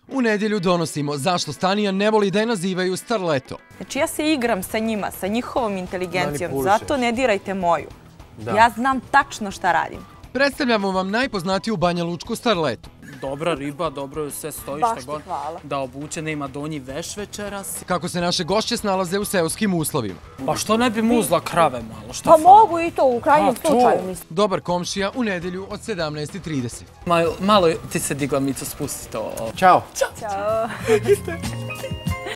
U nedjelju donosimo zašto Stanija ne voli da je nazivaju Starleto. Znači ja se igram sa njima, sa njihovom inteligencijom, zato ne dirajte moju. Ja znam tačno šta radim. Predstavljamo vam najpoznatiju banjalučku Starletu. Dobra riba, dobro sve stoji Baš što god ti hvala. da obuče, nema donji veš večeras. Kako se naše gošće snalaze u seoskim uslovima. Pa što ne bi muzla krave malo? Šta Pa fali? mogu i to u krajnjem A, to. slučaju, mislim. Dobar komšija u nedjelju od 17:30. Malo ti se digla, Mico, spusti to. Ćao. Ćao.